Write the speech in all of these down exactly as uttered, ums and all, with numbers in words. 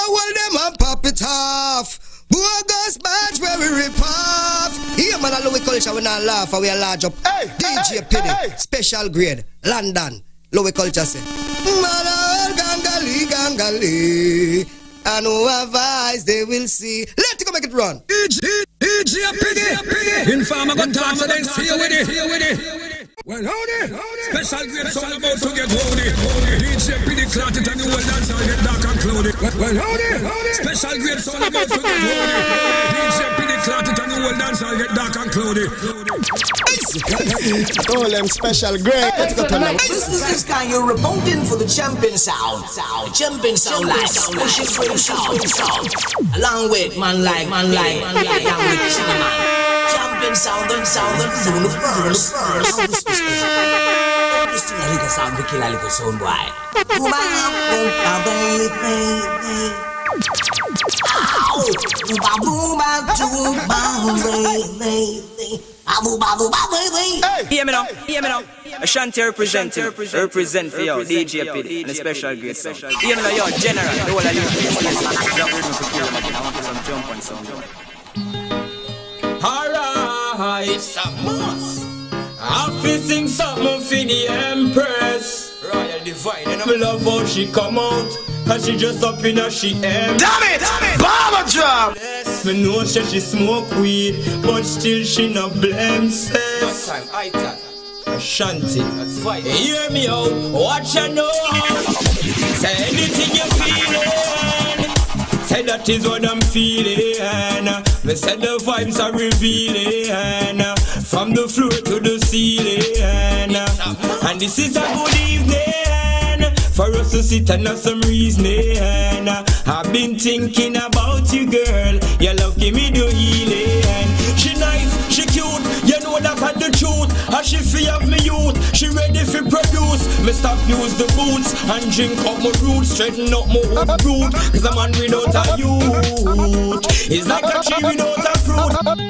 hold them and pop it off. Bogus badge where we rip off. Here man, a Louis Culture, we not laugh, we a large up. Hey, D J hey, Piddy, hey. special grade, London. Louis Culture say, man, all gangali, gangali. And whoever eyes they will see. Let's go make it run. D J Piddy, Informer got time so then see you with it. Well, hold it, special grade song about to get rowdy. D J Piddy clot it and the whole dance all get dark and cloudy. Well, hold it, special grade song about to get rowdy. D J Piddy clot it and the whole dance all get dark and cloudy. All them special grade. Let's go turn them. This is this guy you're reporting for the champion sound. Sound, champion sound like special grade sound. Sound. Along with man like, man like, man like, along with Chinaman. Champion sound and sound and universe. This thing a little sound, we kill a little sound boy. Boom, boom, baby, baby. Ow! Boom, boom, boom, baby. Abu, babu, baby. Hear me now, hear me now. Ashanti representing, represent for you, D J Piddy, and a special great song. Hear me now, yo, general, the whole of you. Drop rhythm for kill, I want to some jump and some jump. Alright, it's a must. I feel sing something for the Empress. Royal Divine, and I love how she come out. Cause she just up in her she em. Damn it! Bomber drop! Yes, me know she, she smoke weed, but still she no blame says. Time, I thought. Ashanti, that's fine. Hear me out, watch you know. Say anything you feeling. Say that is what I'm feeling. Me say the vibes are revealing. From the floor to the ceiling. And this is a good evening for us to sit and have some reasoning. I've been thinking about you, girl. Your love give me the healing. She nice, she cute, you know that had the truth. And she free of me youth, she ready for produce. Me stop use the boots and drink up my roots. Straighten up my own root, cause a man without a youth it's like a tree without a fruit.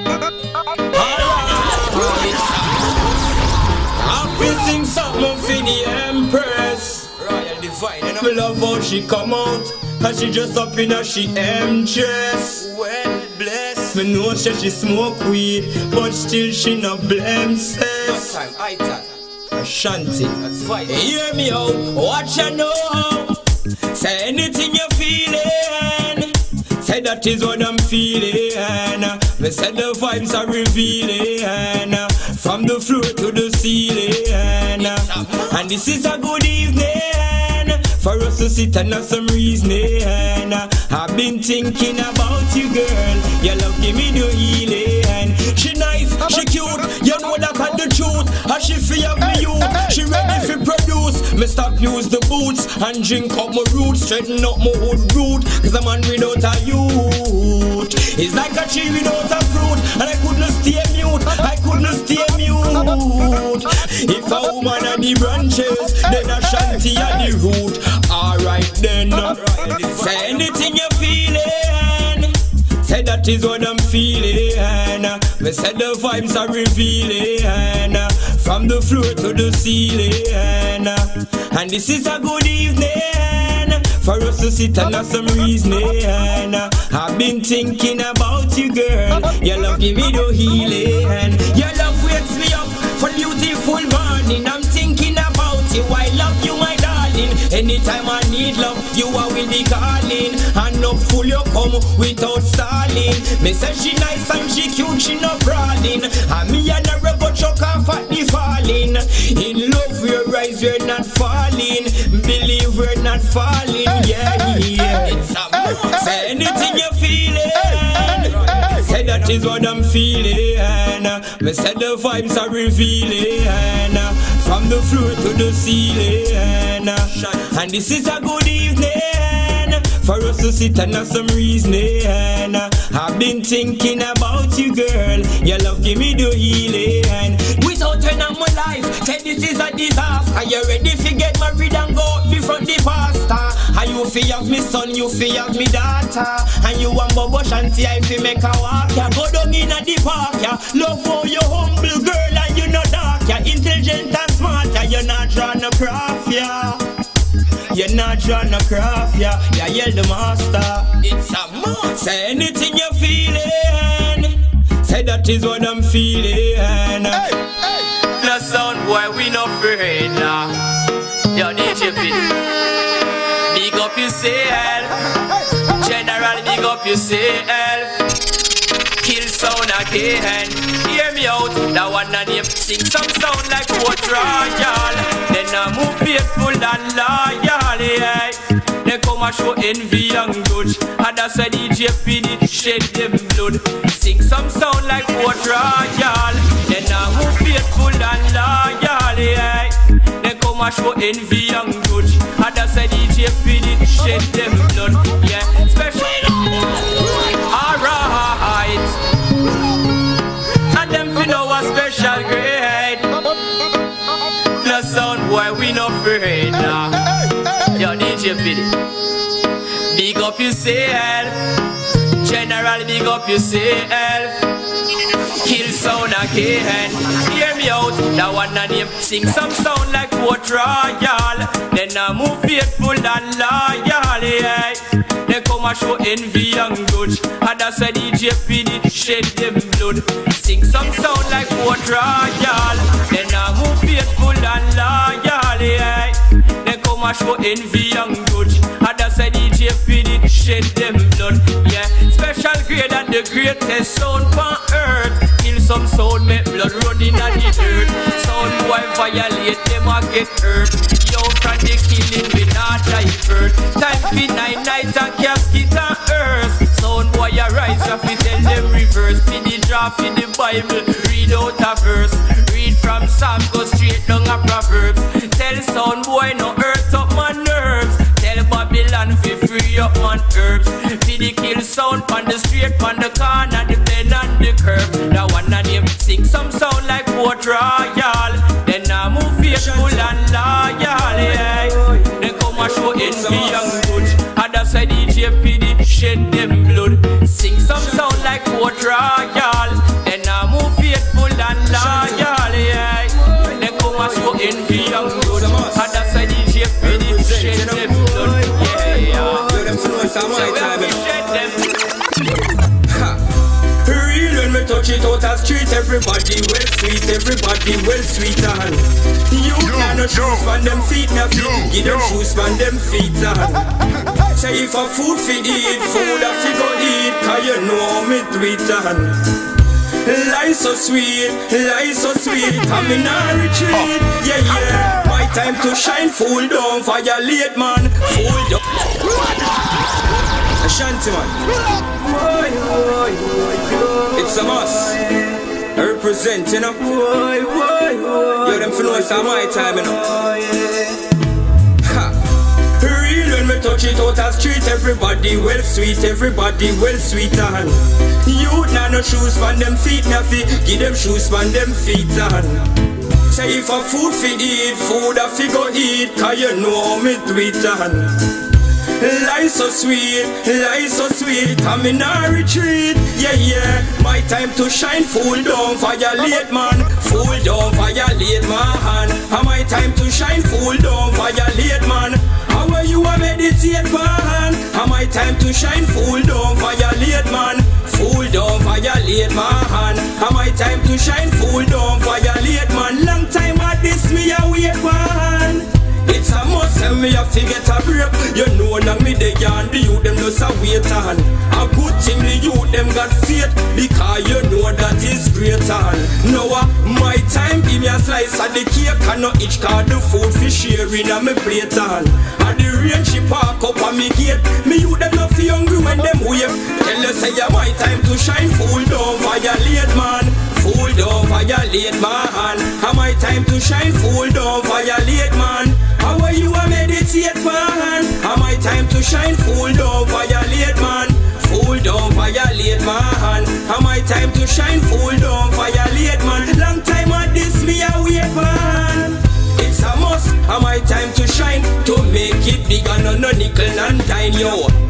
I feel sing something for the Empress. Royal Divine, and I love how she come out. And she just up in her she em dress. Well blessed. Me know she she smoke weed, but still she no blame says. Time, I thought. Ashanti, that's fine. Hear me out, watch you know. Say anything you feeling. Say that is what I'm feeling. Me say the vibes are revealing. From the floor to the ceiling. And this is a good evening for us to sit and have some reasoning. I've been thinking about you, girl. Your love give me the healing. She nice, she cute, you know that had the truth. And she free of me youth, she ready for produce. Me stop use the boots and drink up my roots. Straighten up my own root, cause a man without a youth it's like a tree without a fruit. And I couldn't stay mute, I couldn't stay mute. If a woman at the branches, then Ashanti at the root. Alright then, say anything you feeling. Say that is what I'm feeling. Me say the vibes are revealing. From the floor to the ceiling. And this is a good evening for us to sit and have some reasoning. I've been thinking about you, girl. Your love give me the healing. Your love wakes me up for beautiful morning. I'm thinking about you, I love you, my darling. Anytime I need love, you are with me calling. And no fool you come without stalling. Me say she nice and she cute, she no brawling. And me and her but chuck off at the falling. In love we're rise, we're not falling. Believe we're not falling, yeah, yeah. Say anything you feeling. Say that is what I'm feeling. Me say the vibes are revealing. From the floor to the ceiling. And this is a good evening for us to sit and have some reasoning. I've been thinking about you, girl. Your love give me the healing. Without her in my life, say this is a disaster. Are you ready to get married and go before the pastor? Are you fear of me son, you fear of me daughter? And you want Bobo Shanti, I fi make a walk ya. Go down in a the park ya. Love how you humble girl and you no dark ya. Intelligent and smart ya, you not trying to craft ya. You're not John no craft, yeah. Yeah, yell the master. It's a must. Say anything you're feeling. Say that is what I'm feeling. Hey, hey. No sound boy, we no afraid now. Yo, D J Piddy, big up yourself. General, big up yourself. Kill sound again. Hear me out, that one and him sing some sound like what royal. Then I move faithful and loyal, yeah. They come and show envy and grudge, and that's why D J Piddy shed them blood. Sing some sound like what royal. Then I move faithful and loyal, yeah. They come and show envy and grudge, and that's why D J Piddy shed them blood, yeah. Special, alright. And them fi know a special grade. No sound boy, we no afraid now. Yo, D J Piddy, big up yourself. General, big up yourself. Kill sound again. Hear me out, that one and him sing some sound like what royal. Then I move faithful and loyal, yeah. They come and show envy and grudge, and that's why D J Piddy shed them blood. Sing some sound like what royal. Then I move faithful and loyal, yeah. They come and show envy and grudge, and that's why D J Piddy shed them blood, yeah. Special grade and the greatest sound on earth. Kill some sound, make blood run in the dirt. Sound boy violate, them a get hurt. Yo, from the killing we not divert. Time for nine night and casket and earth. Sound boy arise, you fi tell them reverse. For the draft in the Bible, read out a verse. Read from Psalms, go straight down a Proverbs. Tell sound boy no hurt up my nerves. Tell Babylon fi free up man herbs. For the kill sound on the street, on the corner, the bend and the curve. That one and him sing some sound like what royal. Then I move faithful and loyal, yeah. They come and show envy and grudge, and that's why D J Piddy shed them blood. Sing some sound like what royal. Then I move faithful and loyal, yeah. They come and show envy and grudge, and that's why D J Piddy shed them blood, yeah, yeah. So we shed them blood. When me touch it out a street, everybody well sweet, everybody well sweet and you got no shoes on them feet, now feet, give them shoes on them feet and say if a food fi eat, food a fi go eat, cause you know me do it and life so sweet, life so sweet, I'm in a retreat, yeah yeah, my time to shine, fool down, violate man, fool down. Ashanti man, it's a must. I represent, you know. Yo, them for know it's my time, you know. Ha. Real when me touch it out a street, everybody well sweet, everybody well sweet and youth now no shoes on them feet, now fi give them shoes on them feet and say if a food fi eat, food a fi go eat, cause you know me do it and life so sweet, life so sweet, I'm in a retreat, yeah yeah, my time to shine, fool don't violate man, fool don't violate man, and my time to shine, fool don't violate man, how are you a meditate man, and my time to shine, fool don't violate man, fool don't violate man, and my time to shine, fool don't violate man, long time at this me a wait man. It's a must and me have to get a break. You know now me they and the youth them just a wait on. A good thing the youth them got faith, because you know that is great on. Now uh, my time give me a slice of the cake and no each card the food fi sharing on me plate on. And the rain she park up on me gate, me youth them not feel hungry when them wave. Tell you say yeah, my time to shine, fool don't violate man, fool don't violate man, and my time to shine, fool don't violate man. How are you a meditate man? And my time to shine, fool don't violate man, fool don't violate man. And my time to shine, fool don't violate man. Long time at this me a wait man. It's a must, and my time to shine, to make it big and no nickel and dime yo. And a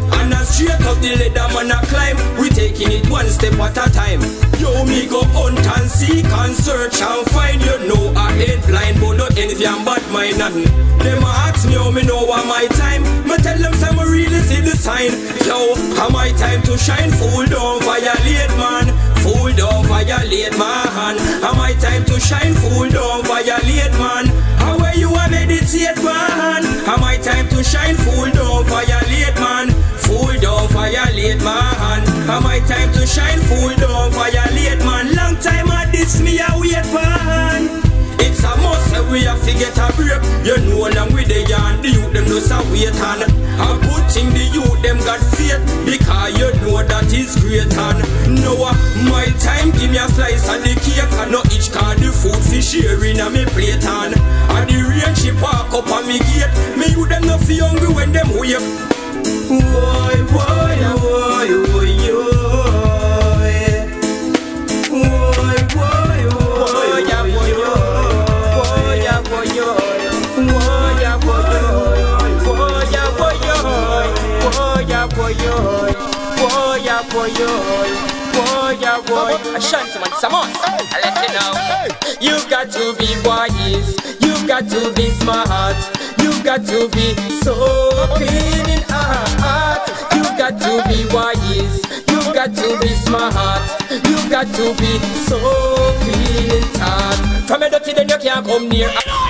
a straight up the ladder, man a climb. We taking it one step at a time. Yo, me go hunt and seek and search and find. You know I ain't blind, but no envy and bad mind nothing. Them a ask me how me know what my time. Me tell them some really see the sign. Yo, how my time to shine. Fool don't violate man. Fool don't violate man. How my time to shine. Fool don't violate man. How where you a meditate man. How my time to shine. Fool don't violate man. Fool don't violate man. How my time to shine. Fool don't violate man. Long time I diss me a wait man. It's a must that we have to get a break. You know along with the yarn, the youth them just a wait on. I'm putting the youth them got faith, because you know that is great on. Now my time, give me a slice of the cake, and not each card the food fi sharing on me plate on. And the rain she park up on me gate, me you them not feel hungry when them wake. Boy, boy, boy, boy, boy. Ashanti man, Samos, I let you know. You've got to be wise, you've got to be smart, you've got to be so clean in heart. You've got to be wise, you've got to be smart, you've got to be so clean in heart. From a dirty then you can't come near.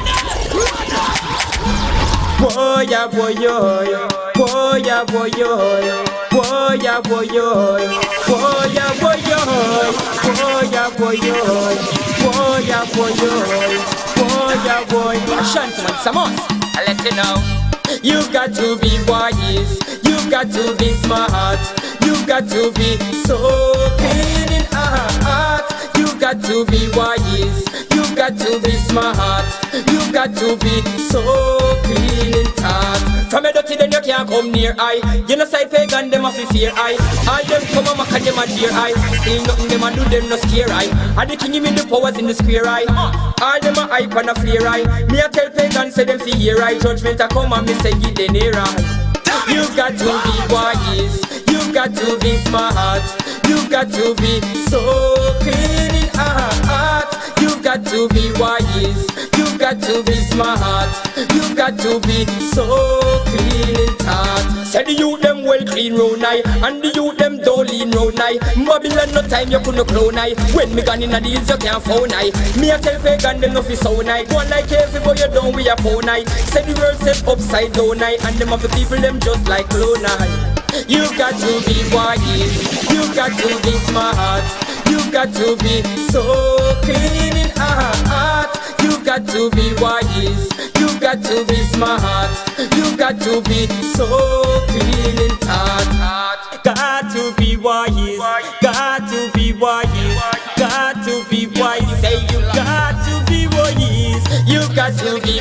Boy, yeah, boy, yo, boy, yeah, boy, yo, boy, yeah, boy, yo, boy, yeah, boy, yo, boy, yeah, boy, yo, boy, yeah, boy, yo, boy, yeah, boy. Ashanti man, Samos, I let you know. You've got to be wise, you've got to be smart, you've got to be so clean in heart. You've got to be wise, you've got to be smart, you've got to be so clean in thought. From a dirty then you can't come near I. You know side pagan them have to fear I. All them come and mack and them a jeer I. Still nothing them a do them no scare I. And the king give me the powers in the square I. All them a hype and a flare I. Me a tell pagan say them fi hear I. Judgment a come and me say give them near I. You've got to be wise, you've got to be smart, you've got to be so clean in heart. You've got to be wise, you've got to be smart, you've got to be so clean in heart. Say the youth them well clean round I, and the youth them don't lean round I. Babylon no time you couldn't clone I. When me gone in a deals you can't phone I. Me a tell pagan them no fi sound I. Go on like every boy you down with a phone I. Say the world set upside down I, and them of the people them just like clone I. You've got to be wise, you've got to be smart, you've got to be so clean in heart. You've got to be wise, you've got to be smart, you've got to be so clean in heart. Got to be wise, got to be wise, got to be wise. Say you got to be wise, you got to be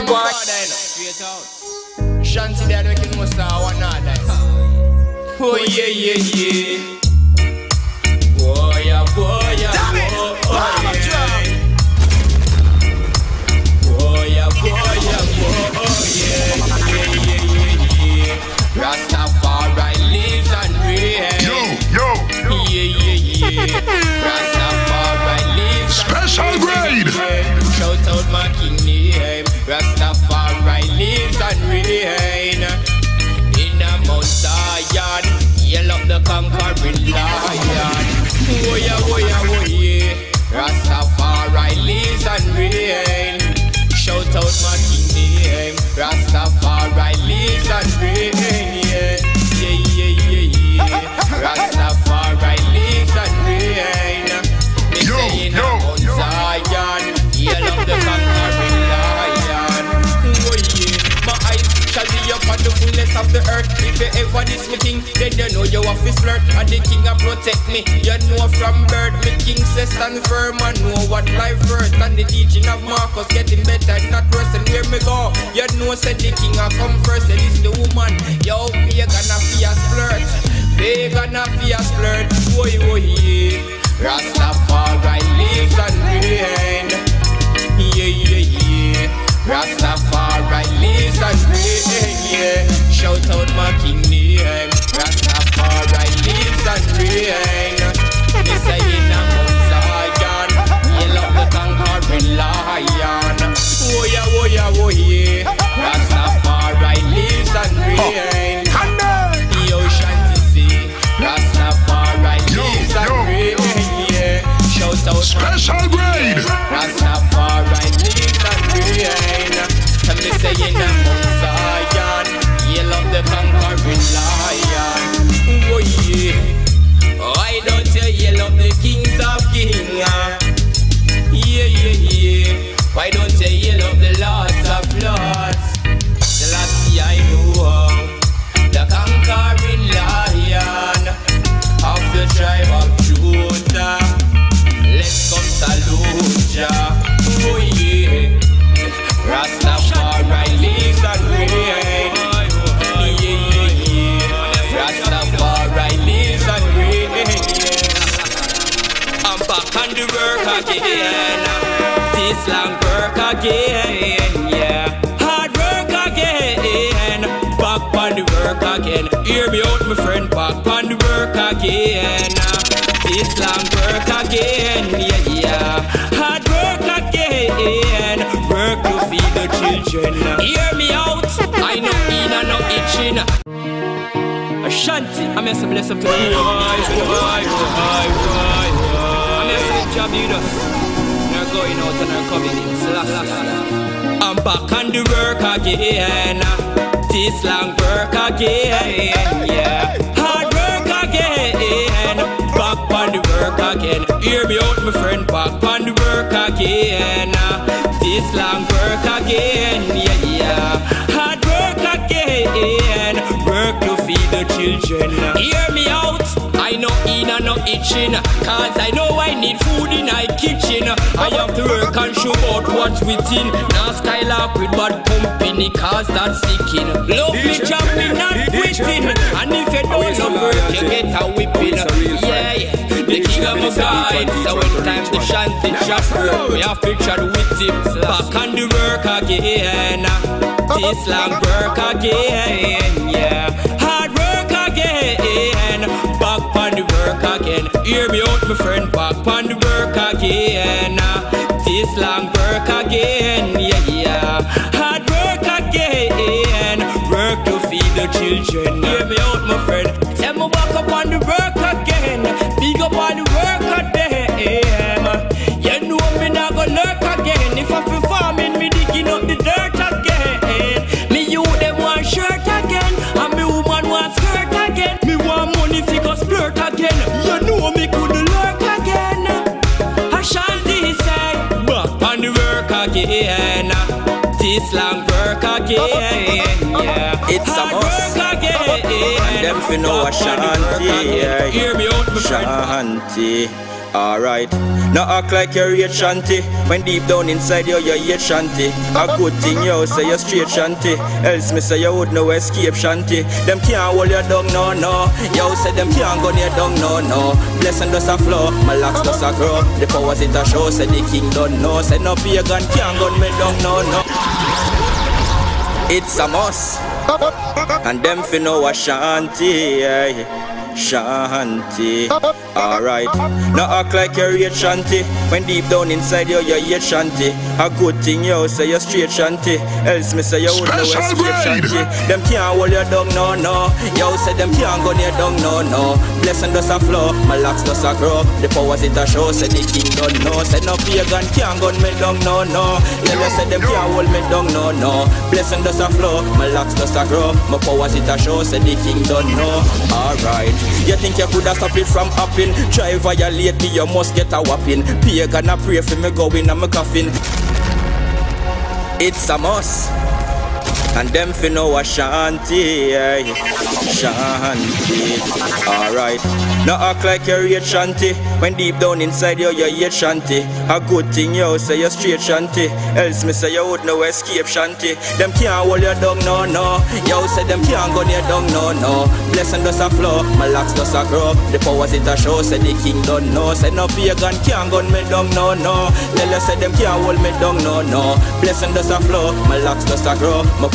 wise. Shanty there making most of one night. Oh yeah, yeah, yeah. Boy, yeah, boy, yeah, Damn it! boy, Baba yeah. Boy, yeah, boy, yeah, boy, yeah, yeah, yeah, yeah, yeah. Rastafari lives and reigns. Yo, yo. Yeah, yeah, yeah. Rastafari lives Special and grade. reigns. Shout out my king name. Rastafari lives and reigns. Mount Zion, yell up the conquering lion. Oh yeah, oh yeah, oh yeah. Rastafari lives and reigns. Shout out my king name. Rastafari lives and reigns. Yeah, yeah, yeah, yeah, yeah. Rastafari lives and reigns. Me saying Mount Zion, yell up the conquering lion. Oh yeah, my eyes shall be upon the fullness of the earth. If you ever diss me king, then you know you have to flirt. And the king a protect me, you know from birth. Me king says stand firm and know what life worth. And the teaching of Marcus getting better, not worse. And where me go, you know said the king a come first. And it's the woman, yo, pagan a fierce flirt. Pagan a fierce flirt. Boy, boy, yeah. Rastafari lives and reigns. Yeah, yeah, yeah. Rastafari lives and reigns, yeah. Shout out my king name. Rastafari out. Special grade. Rastafari leads and reign. And me saying I'm Mount Zion. Hail of the conquering lion. Oh yeah. Why don't you hail of the kings of kings? Yeah, yeah, yeah. Why don't you hail of the lords of lords? The last year I know the conquering lion of the tribe of Judah. Let's come salute ya. Oh yeah. Rastafari lives and reign. Yeah, yeah, yeah. Rastafari lives and reign. I'm back on the work again. This long work again, yeah. Hard work again. Back on the work again. Hear me out, my friend. Back on the work again. This long work again, yeah, yeah. Hard work again. Work to feed the children. Hear me out. I know in and no itching. Ashanti, I'm a bless up to you. I'm a sweet job, you know. Going out and I'm coming in. I'm back on the work again. This long work again, yeah. Hard work again. Back on the work again. Hear me out, my friend. Back on the work again. This long work again, yeah, yeah. Hard work again. Work to feed the children. Hear me out. I know in and no itching, cause I know I need food in my kitchen. I have to work and show out what's within. Now skylark with bad company, cause that's sicking. Love me jumping and quitting. And if you don't love work, you get a whipping. Yeah, yeah, the king of the guide. So when time to shanty just work, we have pictured with him. Back on the work again. This long work again, yeah. Hard work again. Back on the work again. Hear me out, my friend. Back on the work again. This long work again, yeah, yeah. Hard work again. Work to feed the children. Hear me out, my friend. Tell me back up on the work again. Big up on the work again. You know me not gonna lurk again. If I feel farming, me digging up the dirt again. Me you them want shirt again. And me woman want skirt again. Me want money figure splurt again. You know me could lurk again. Ashanti say, back on the work again. This long work again, yeah. It's a must. Work again. And them fi know Ashanti, yeah. Hear me out, my friend. Shanty. Alright, now act like you're a shanty. When deep down inside you, you're a shanty. A good thing you say you're straight shanty. Else me say you would no escape shanty. Them can't hold you down, no, no. You say them can't go near down, no, no. Blessing does a flow, my locks does a grow. The powers it a show, say the king don't know. Say no pagan can't gun me down, no, no. It's a must. And them fi know Ashanti, yeah. Shanty. Alright, now act like you're a shanty. When deep down inside you, you're a shanty. A good thing you say you're straight shanty. Else me say you would no escape shanty. Them can't hold you down, no, no. You say them can't go near down, no, no. Blessing does a flow, my locks does a grow. The powers it a show, say the king don't know. Say no pagan can't gun me down, no, no. Tell you say them can't hold me down, no, no. Blessing does a flow, my locks does a grow. My powers it a show, say the king don't know. Alright. You think you coulda stop it from happening? Try violate me, you must get a whopping. Pagan a pray for me going on my coffin. It's a must. And them fi know Ashanti, yeah. Shanty. Alright, now act like you're a shanty. When deep down inside you, you're a shanty. A good thing you say you're straight shanty. Else me say you would no escape shanty. Them can't hold you down, no, no. You say them can't go near down, no, no. Blessing does a flow, my locks does a grow. The powers it a show, say the king don't know. Say no pagan can't gun me down, no, no. Tell you say them can't hold me down, no, no. Blessing does a flow, my locks does a grow. My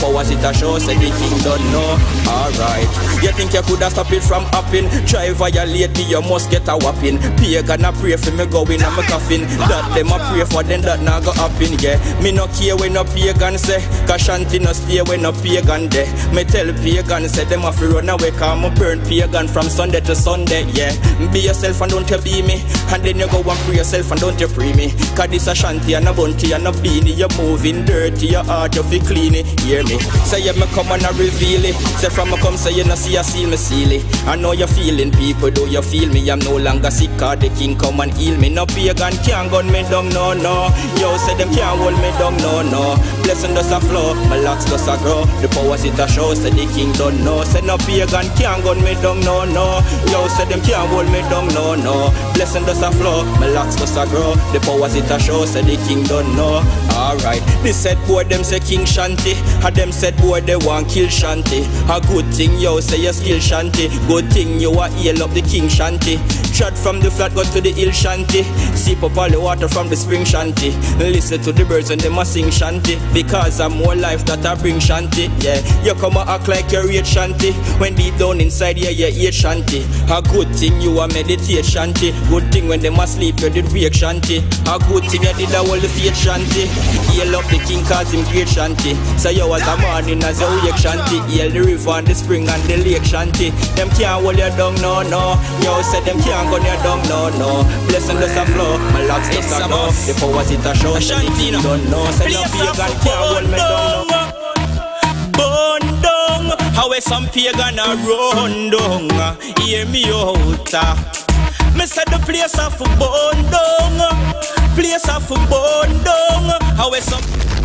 powers it a show, say the king don't know. Alright, you think you coulda stop it from happening? Try violate me, you must get a whopping. Pagan a pray for me going on my coffin. That them a pray for them that not go happen. Yeah, me no care when no pagan say, cause shanty no stay when no pagan there. Me tell pagan say them a fi run away, cause me burn pagan from Sunday to Sunday. Yeah, be yourself and don't you be me. And then you go and pray yourself and don't you pray me. Cause this a shanty and a bunty and a beanie. You're moving dirty, your heart you fi clean it. Hear me, say you me come and I reveal it. Say from me come say you no see I seal me seal it. I know you're feeling people, do you feel me? I'm no longer sick, cause the king come and heal me. No pagan can't gun me down, no, no. Yo, say them can't hold me down, no, no. Blessing does a flow, my locks does a grow. The powers it a show, say the king don't know. Say no pagan can't gun me down, no, no. Yo, say them can't hold me down, no, no. Blessing does a flow, my locks does a grow. The powers it a show, say the king don't know. Alright, this said boy them say king shanty. And them said boy they want kill shanty. A good thing yo say you skill shanty. Good thing you a heal up the king shanty. Shot from the flat go to the hill shanty. Sip up all the water from the spring shanty. Listen to the birds and them a sing shanty. Because I'm more life that I bring shanty. Yeah, you come and act like you rate shanty. When deep down inside yeah you eat shanty. A good thing you a meditate shanty. Good thing when them asleep you did wake shanty. A good thing you did a hold the faith shanty. Heal up the king cause him great shanty. So you was a morning as you wake shanty. Heal the river and the spring and the lake shanty. Them can't hold you down no no. You said them can't gun you down no no. Blessing does a flow, my locks does a grow. The powers it a show, shanty no don't know. Say no pagan can't hold me down no. Burn down, how some pagan a run down. Hear me out. Me said the place a for burn down. Place a for burn down. How some.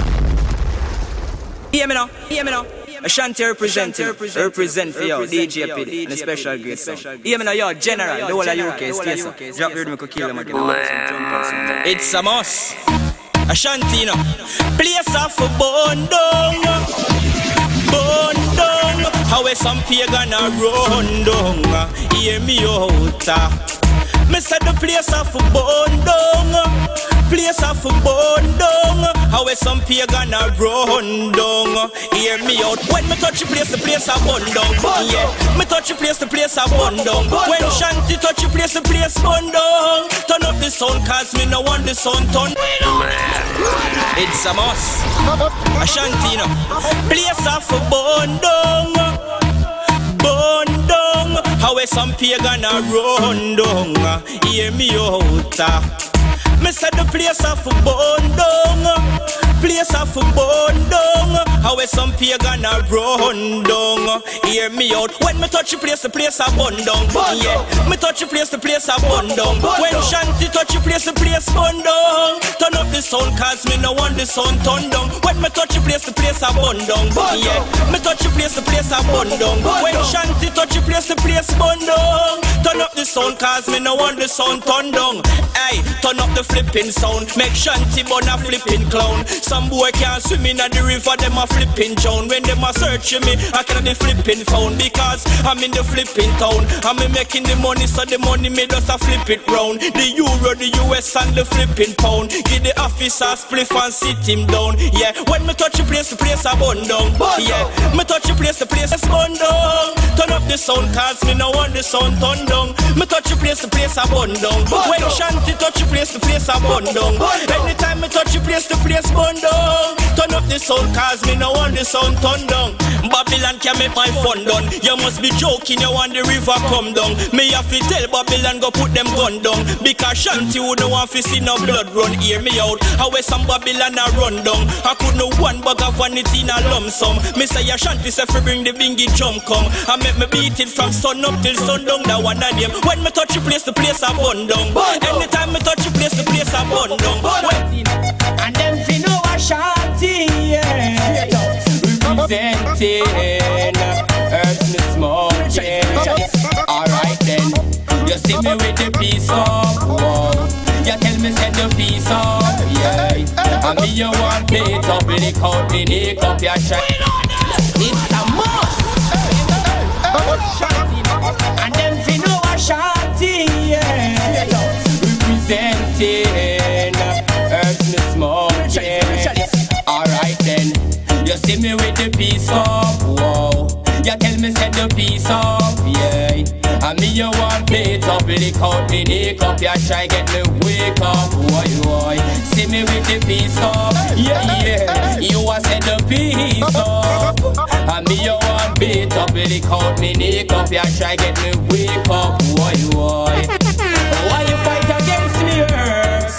Hear me now, hear me now. Ashanti represent, represent for you, D J P, and a special great song. Hear me now, yo, general, the whole of U K, stay so. Drop the rhythm, I kill them again. It's a must. Ashanti, no. Place off for burn down. Burn down. How some pagan a run down. Hear me out. Me said the place off for burn down. Place off for burn down. How some pagan a run down. Hear me out. When me touch the place, the place a burn down. Yeah, me touch the place, the place a burn down. When shanty touch the place, the place burn down. Turn up the sound, cause me no want the sound turn. It's a must. Ashanti no. Place off for burn down. Burn down. How some pagan a run down. Hear me out. Me said the place off for burn down. Place off for burn down. How some pagan a run down. Hear me out. When me touch the place, the place a burn down. Yeah, me touch the place, the place a burn down. When shanty touch the place, the place burn down. Turn up the sound, cause me no want the sound turn down. When me touch the place, the place a burn down. Yeah, me touch the place, the place a burn down. When shanty touch the place, the place burn down. Turn up the sound, cause me no want the sound turn down. Hey, turn up the flipping sound. Make shanty burn a flipping clown. Some boy can't swim in the river, them a flipping drown. When them a searching me, I can't be flipping phone. Because I'm in the flipping town. I'm making the money, so the money me just a flip it round. The euro, the U S and the flipping pound. Give the officer spliff and sit him down. Yeah, when me touch the place, the place a burn down. Yeah, me touch the place, the place is burn down. Turn up the sound, cause me no want the sound turn down. Me touch the place, the place a burn down. When shanty touch the place, the place a burn down. Anytime me touch the place, the place burn down. Turn up the sound, cause me no want the sound turn down. Babylon can make my fun done. You must be joking, you want the river come down. Me have to tell Babylon go put them gun down. Because shanty wouldn't want to see no blood run. Hear me out, how some Babylon a run down. I could no one bag of vanity in a lump sum. Me say a shanty say fi bring the bingy jump come. I make me beat it from sun up till sundown. That one of them. When me touch the place, the place a burn down. Anytime me touch the place, the place a burn down. And them fi know a shanty, yeah. Representing Earth me smoking. Alright then, you see me with the piece of whoa. You tell me send the piece up, yeah. And me you want plate up, lick out me nick up your shine. It's a must. And them fi know a shanty, yeah. Representing Earth me smoking. Alright then, you see me with the piece And me you want beat up, lick out me neck up. You try get me wake up, boy, boy. See me with the peace up, yeah, yeah. You a set the peace up. And me you want beat up, lick out me neck up. You try get me wake up, boy, boy. Why you fight against me, earth?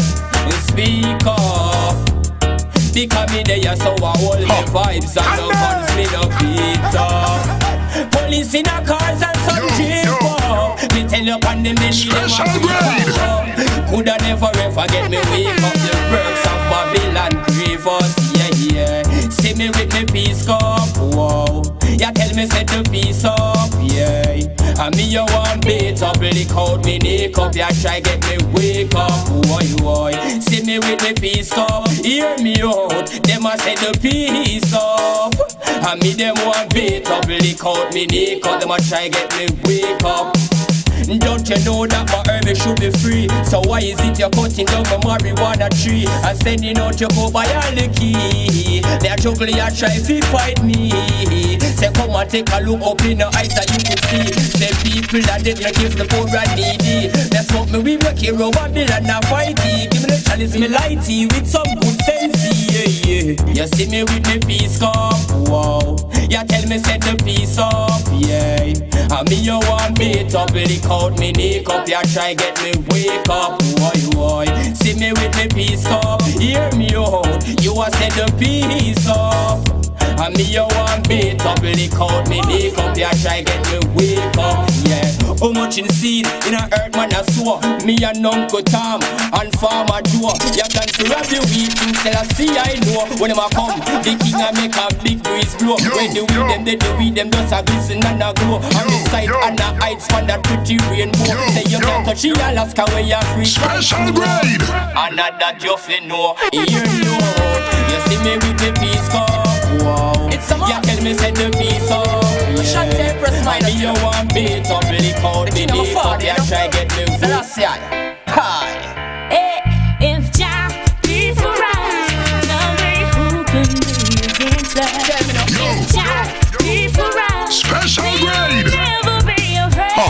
Speak up. Because me there, so I hold me vibes and no guns, me no beat up. Police in a cars and some jeep up. Me tell you on the million Special grade. Coulda never ever get me wake up. The works of Babylon grievous, yeah, yeah. See me with me peace cup, wow. Ya tell me set the peace up, yeah. And me you want beat up, lick out me neck up. Ya try get me wake up, boy, boy. See me with me peace up, hear me out. Them a set the peace up. And me them want beat up, lick out me neck up. Them a try get me wake up. Don't you know that my herb should be free? So why is it you're cutting down my marijuana tree and sending out your go by all the key? They are juggling and try to fight me. Say come and take a look up in the eyes that you can see. Say people that did not give the poor and needy. They smoke me we make it rubber bill and not fighty. Give me the chalice me lighty with some good sense, yeah, yeah. You see me with me peace cup, wow. You tell me set the peace up, yeah. And me you want beat up, lick out me neck up. You try get me wake up, boy, boy. See me with me peace up, hear me out. You a set the peace up. And me you want beat up, lick out me neck up. You try get me wake up, yeah. How much in seed in a earth man a sow? Me and Uncle Tom and Farmer Joe. You done to rob the wheat things till I see I know. When them a come, the king a make a big breeze blow. When the weed them, they the weed them just a glisten and a glow. On the side and the heights from that pretty rainbow. Say you can't touch the Alaska where you're free. Special grade. And that that you feel know. Hear you out. You see me with the peace cup, wow. It's a you tell me send the peace up, yeah. And me you want beat up, lick out me neck up. You try get me Selassie. Hi. Hey, if Jah be for us, tell me who can be against us. If Jah be for us, Special we grade. will never be afraid.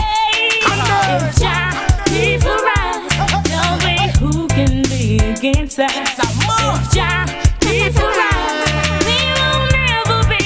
If Jah be for us, tell me who can be against us. If Jah be for us, we will never be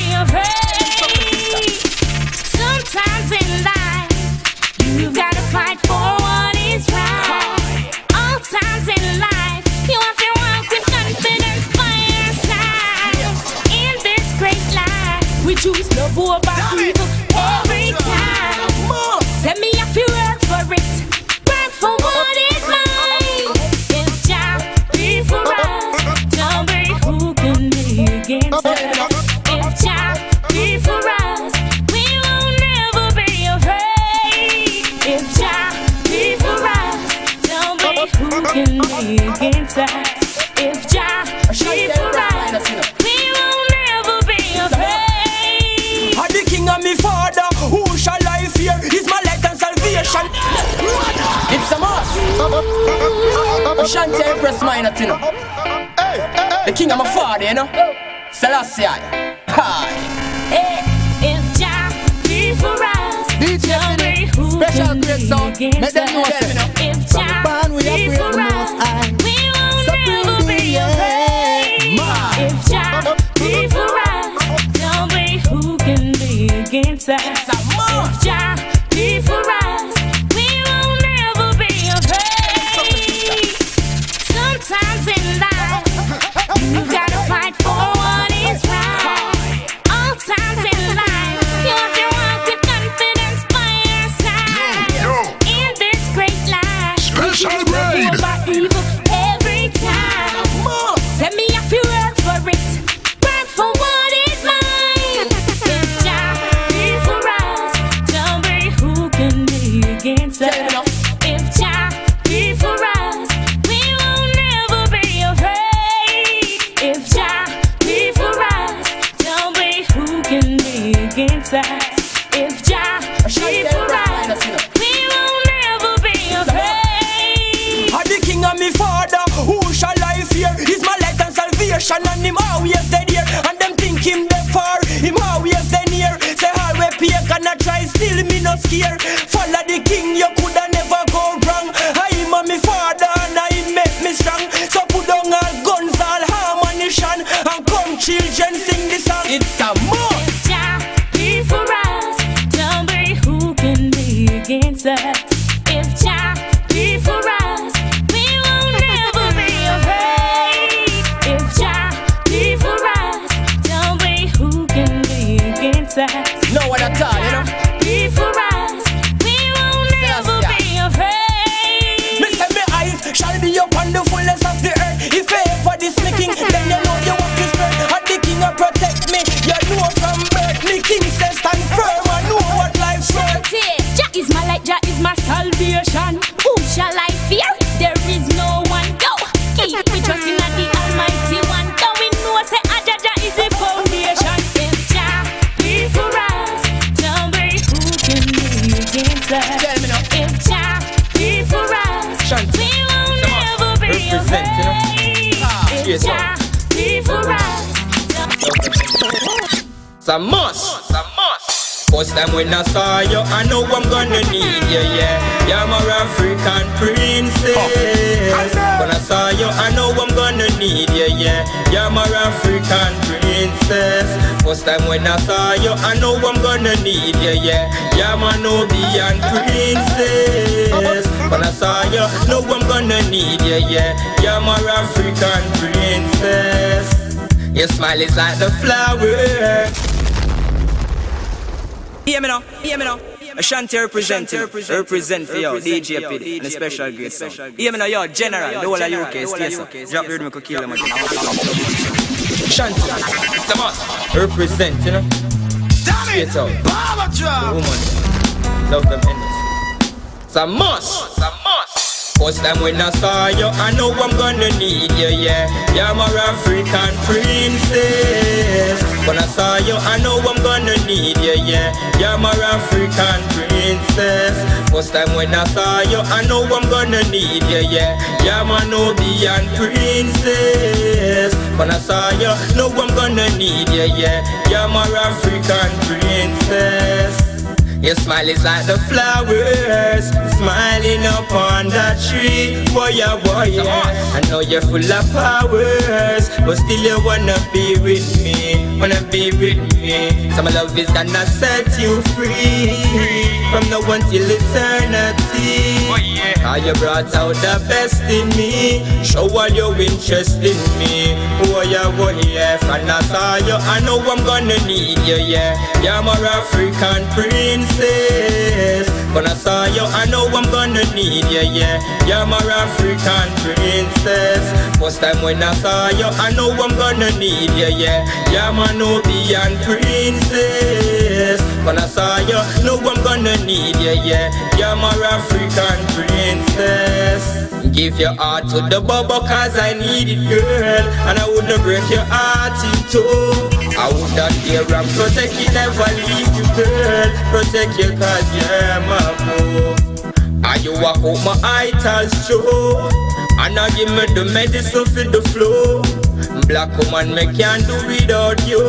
afraid. Sometimes in life, you've got to fight for what is right. All times in life, you have to walk with confidence by your side. In this great life, we choose love over evil every time. Send me if you work for it, work for what is mine. If Jah be for us, tell me who can be against us. If Jah be for us, we will never be afraid. If Jah be for us, tell me who can be against us. If Jah be for us, we will never be afraid. I'm the king and me father, who shall I fear? He's my light and salvation. It's a must. Shanty press minor, you know. The king and my father, you know. Selassie. Hi. Hey, if Jah be for us, tell me who Special can great be song. against Make them know us. them, you know. If From the Jah band we be are for praise the us, Most High. we will Supreme never be being, afraid. man. If Jah be for us, tell me who can be against us. If Jah be for us, we will never be afraid. Sometimes in life, you gotta fight for what is right. All times in life, you have to walk with confidence by your side. In this great life, Special grade. over evil every time. Send me if you work for it, work for what is mine. If Jah be for us, tell me who can be against us. If Jah be for us, we will never be afraid. If Jah be for us, tell me who can be against us. If Jah be for us, we will never be afraid. I'm the king and me father, who shall I fear? He's my light and salvation, and him always dead here. And them think him there far, him always there near. Say all we pay, gonna try still me no no scare. Follow the king, you coulda never go wrong. I am my father and I make me strong. So put down all guns, all ammunition, and come children sing the song. It's a must. If Jah be for us, tell me who can be against us. If Jah be for us, we will never be afraid. If Jah be for us, tell me who can be against us. No one at all, you know. Be for us, we will never Yes, be afraid. Me say me eyes shall be upon the fullness of the earth. If ever this me king, then you know you have to spread. And the king will protect me, you know from birth. Me king says stand firm, I know what life's worth. Jah is my light, Jah is my salvation. Who shall I fear? There is no one. Go, keep me trusting in the Almighty One. Go, we know say ah, Jah Jah is the foundation. If Jah be for us, tell me who can be against us. Tell me now. If Jah be for us, Shanti. we will Come on. never be Represent, you know. afraid. Ah, If yes, Jah be for us, It's a must, it's a must. First time when I saw you, I know I'm gonna need you, yeah. You're my African princess. When I saw you, I know I'm gonna need you, yeah. You're my African princess. First time when I saw you, I know I'm gonna need you, yeah. You're my Nubian princess. When I saw you, know I'm gonna need you, yeah. You're my African princess. Your smile is like the flower. Hear me now, hear me now. Ashanti representing, represent for you, D J Piddy, and a special great song. Hear me now, yo, General, the whole of U K, stay so. Drop the rhythm, I could kill them. Ashanti, it's a must. Represent, you know. Straight out. The woman, love them endless. It's a must, it's a must. First time when I saw you, I know I'm gonna need you, yeah. You're my African princess. When I saw you, I know I'm gonna need you, yeah. You're my African princess. First time when I saw you, I know I'm gonna need you, yeah. You're my Nubian princess. When I saw you, know I'm gonna need you, yeah. You're my African princess. Your smile is like the flowers smiling upon that tree. Boy, yeah, boy, yeah. I know you're full of powers, but still you wanna be with me, wanna be with me. Some love is gonna set you free from now until eternity. Oh, yeah. How you brought out the best in me, show all your interest in me. Oh yeah, oh yeah. When I saw you, I know I'm gonna need you, yeah. You're my African princess. When I saw you, I know I'm gonna need you, yeah. You're my African princess. First time when I saw you, I know I'm gonna need you, yeah. You're my Nubian princess. When I saw you, know I'm gonna need you, yeah. You're my African princess. Give your heart to the bubble cause I need it, girl. And I wouldn't break your heart in two. I would not care and protect you, never leave you, girl. Protect you cause you're my boo. And you walk out my vitals show. And I give me the medicine for the flow. Black woman, me can't do without you.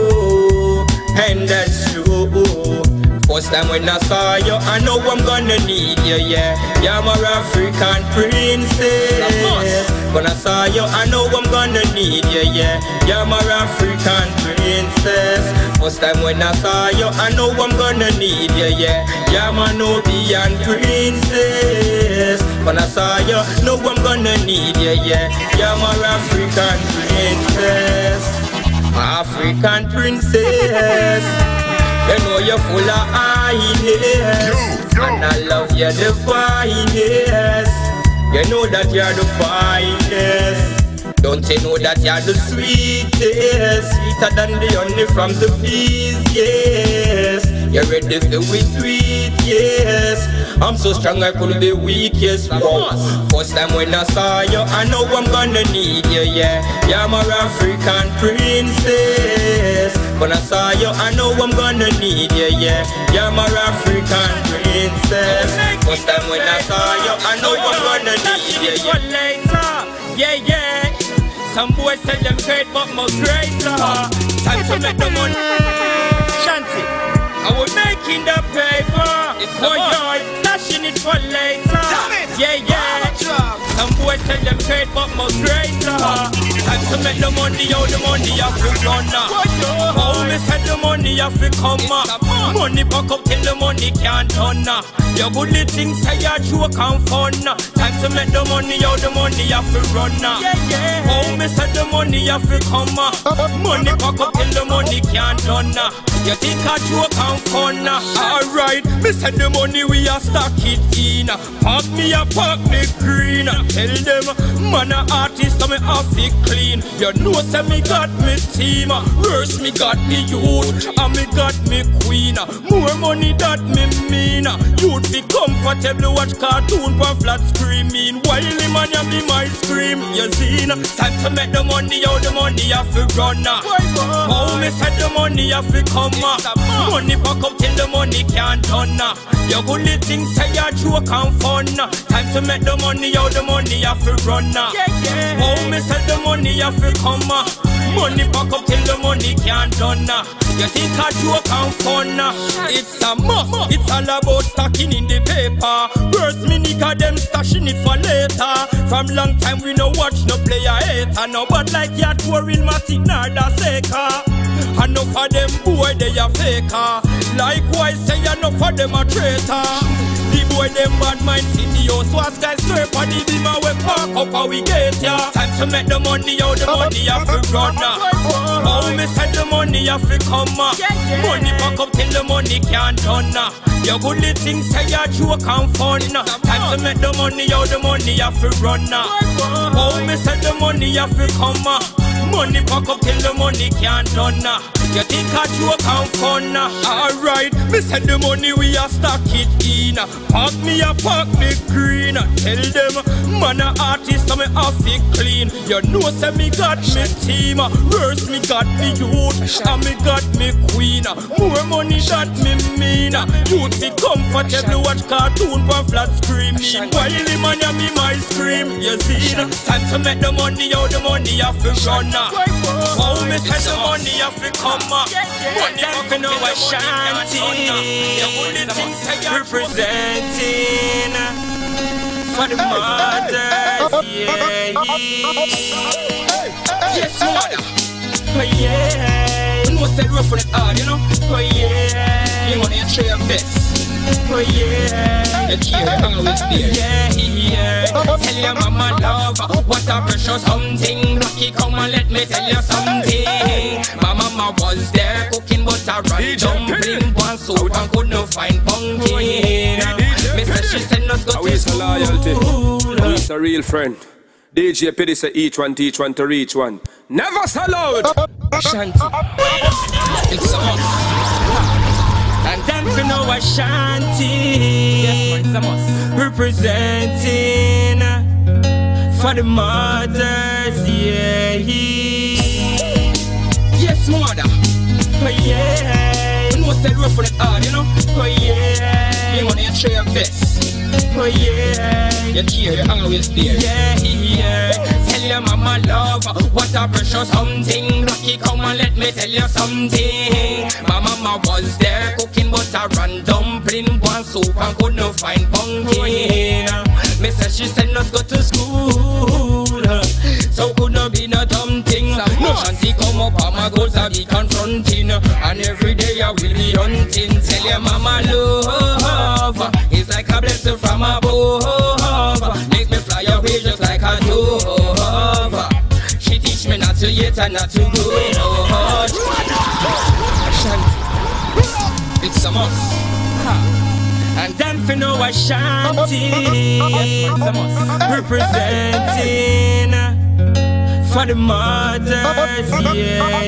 And that's true. First time when I saw you, I know I'm gonna need you, yeah. You're my African princess. When I saw you, I know I'm gonna need you, yeah. You're my African princess. First time when I saw you, I know I'm gonna need you, yeah. You're my Nubian princess. When I saw you, know I'm gonna need you, yeah. You're my African princess. African princess. You know you're full of highness, and I love you the finest. You know that you're the finest. Don't you know that you're the sweetest, sweeter than the honey from the bees, yes. You're ready for with sweet, yes. I'm so strong I couldn't be weak, yes. Wow. First time when I saw you, I know I'm gonna need you, yeah. You're my African princess. When I saw you, I know I'm gonna need you, yeah. You're my African princess. First time when I saw you, I know I'm gonna need you, yeah. Yeah, yeah. Some boys tell them great, but more greater. Time to make the money. Shanti. I was making the paper. It's for you, stashing it for later. Yeah, yeah. Some boys tell them great, but more greater. Time to make the money, oh, the money have to run. Oh, me said the money have to come. Money back up till the money can't turn. Your good things say you joke and fun. Time to make the money, oh, the money have to run. Oh, me said the money have to come. Money back up till the money can't turn. You think I joke and fun? Alright, me said the money we a stack it in. Park me a park me green. Tell them, man a artist so me have it clean. You know say me got me team. Worse me got me youth, and me got me queen. More money that me mean. Youth be comfortable watch cartoon for flat screaming. While the man ya be my scream. You seen? Time to make the money, how the money have to run. Oh, me said the money have to come. Money back up till the money can't turn. Your good things say you joke and fun. Time to make the money, how the money have to run. Oh, me said the money have to come. Money back up till the money can't turn. You think I joke and fun? It's a must. It's all about stacking in the paper. Worst me nigga them stashing it for later. From long time we no watch no player hater. No but like ya to real matic nor da seeker. Enough of them boy they a faker. Likewise say enough of them a traitor. The boy them bad mind city house was skyscraper. The beamer we park up how we get ya. Time to make the money, how the money have to run. Oh, me said the money have to come. Money back up till the money can't turn. Your good things say you joke and fun. Time to make the money, how the money have to run. Oh, me said the money have to come. Money back up till the money can't turn. You think I joke and fun? Alright, me said the money we a stack it in. Park me a park me green. Tell them, man a artist so me have it clean. You know say me got me team. Worse me got me youth, and me got me queen. More money that me mean. Youth be comfortable watch cartoon for flat screaming. While the man ya me my scream. You see, time to make the money, how the money have to run. Oh, me say the money have to come. Money have to know I shanty. Representing for the mothers, yeah. Yes, mother. Oh yeah. You know say rough for the hard, you know. Oh yeah. You want to try your best. Oh yeah, you care always there. Yeah, yeah. Tell your mama love, what a precious something. Lucky, come and let me tell you something. My mama was there cooking butter and dumpling. One soup and could not find pumpkin. Me said she said us go to school. Loyalty. He's a real friend. D J Piddy say each one teach one to reach one. Never sell out. Shanty. It's a must. And them for know Ashanti. Yes, it's a must. Representing for the mothers, yeah. Yes, mother. Oh yeah. You know said rough for the hard, you know. Oh yeah. You want to try your best. Oh yeah. You care, you always there. Yeah, yeah. Tell your mama love, what a precious something. Lucky, come and let me tell you something. My mama was there cooking butter and dumpling. One soup and could not find pumpkin. Me said she send us go to school, so could not be no dumb thing. No shanty come up and my goals I be confronting. And every day I will be hunting. Tell your mama love, it's like a blessing from above. Makes me fly away just like a dove. She teach me not to yet and not to go. It's a must. And then for no Ashanti. Yes, it's a must. Representing for the mothers, yeah.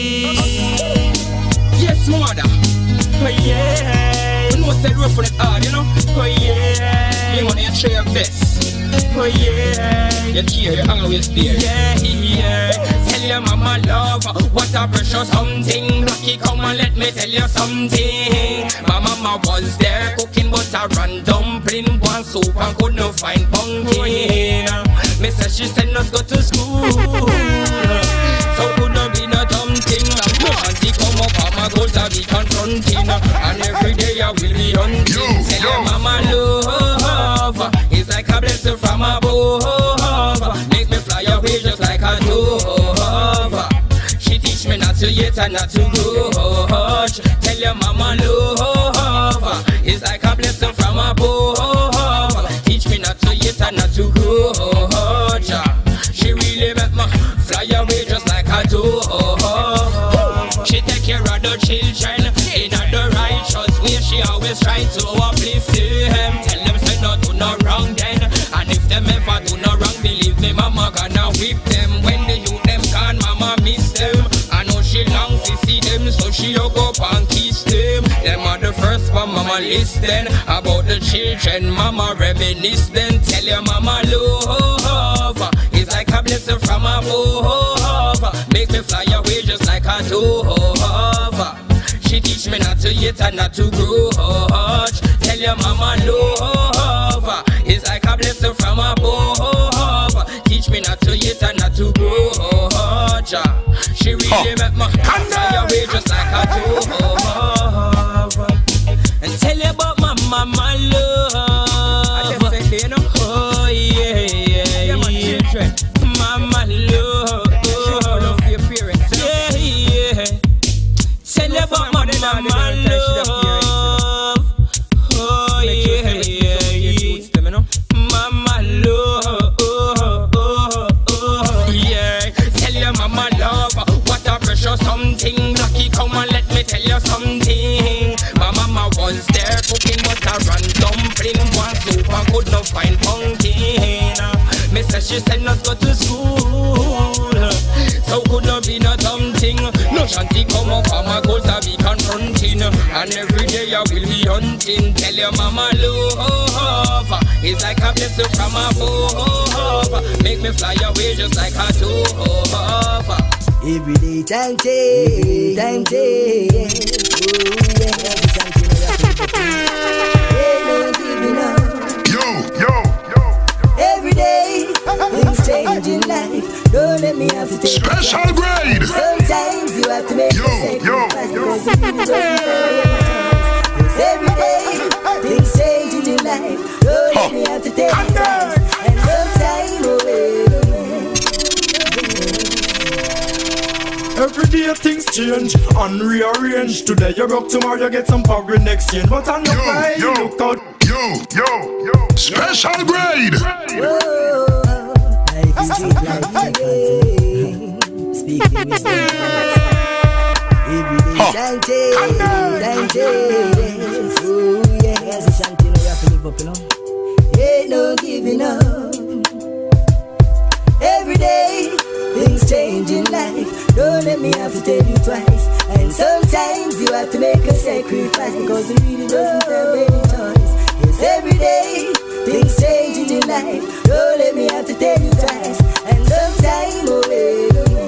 Yes, mother. Oh yeah. You know said rough for the hard, you know. Oh yeah. You want to try your best. Oh yeah. You care, you always there. Yeah, yeah. Tell your mama love, what a precious something. Lucky, come and let me tell you something. My mama was there cooking butter and dumpling. One soup and could not find pumpkin. Me said she send us go to school, so could not be no dumb thing. No auntie come up and my goals I be confronting. hunting, and every day I will be hunting. Tell your mama love, it's like a blessing from above. Make me fly away just like a dove. She teach me not to yet and not to grudge. Tell your mama love, it's like a blessing from above. Teach me not to yet and not to grudge. She really make me fly away just like a dove. She take care of the children in the righteous way. She always try to uplift them. Tell them say no do no wrong then, and if them ever do no wrong, believe me, mama gonna whip them. When the youth them gone, mama miss them. I know she long to see them, so she go up and kiss them. Them are the first one, mama listen about the children. Mama reminisce then. Tell your mama love, it's like a blessing from above. Make me fly away just like a dove. She teach me not to yet and not to grudge. Tell your mama love, it's like a blessing from above. Teach me not to yet and not to grudge. She really make me fly away just like a dove. And tell you about my mama love. Oh yeah, yeah, yeah. Mama love. Yeah, yeah. Tell you about my mama love. Oh yeah, yeah, yeah. Mama love. Yeah. Tell your mama love, what a precious something. Lucky, come and let me tell you something. My mama was there cooking butter and dumpling. One soup and could not find pumpkin. Me say she said not go to school, so could not be no dumb thing. No shanty come up for my goals I be confronting, and every day I will be hunting. Tell your mama love, it's like a blessing from above. Make me fly away just like a dove. Every day time change, time change. Oh yeah, no giving up. Yo, yo, yo. Every day things change in life. Don't let me have to take Special grade. Sometimes you have to make Yo, a yo, sacrifice yo. because you really don't. Yes, every day things change in life. Don't let me have to take a chance and some time away. Every day things change and rearrange. Today you broke, tomorrow you get some foreign exchange. But on your way, Yo, yo, look out. yo, yo, yo. Special grade. Oh, life is sweet, life is speaking with my heart. Every day time change, time change. Oh yes, it's something we have to live up, you know. Ain't no giving up. Every day things change in life. Don't let me have to tell you twice. And sometimes you have to make a sacrifice because you really doesn't have any choice. Yes, every day things change in life. Don't let me have to tell you twice. And sometime away.